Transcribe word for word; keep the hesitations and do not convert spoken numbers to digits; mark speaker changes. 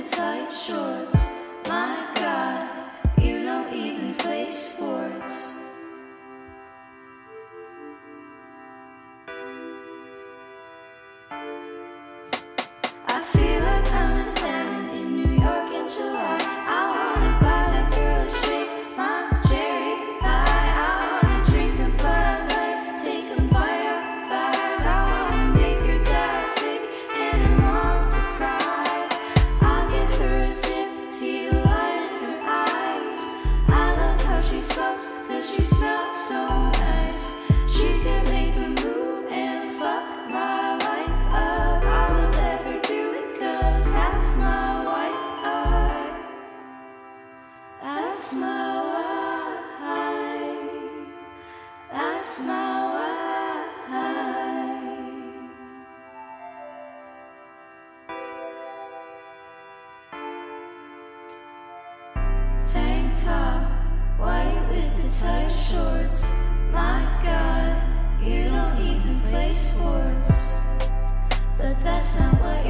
Speaker 1: the tight shorts. My God, you don't even play sports. I feel like I'm in heaven in New York in July. I wanna buy that girl a shake, my cherry pie. I wanna drink a Bud Light, take a bite out thighs. I wanna make her dad sick and her mom to cry. I'll give her a sip, see the light in her eyes. I love how she smokes, cause she smells so nice. She can make a move and fuck my life up. I will let her do it, cause that's my white eye. That's my white. That's my white. Tank top, white with the tight shorts. My God, you don't even play sports. But that's not what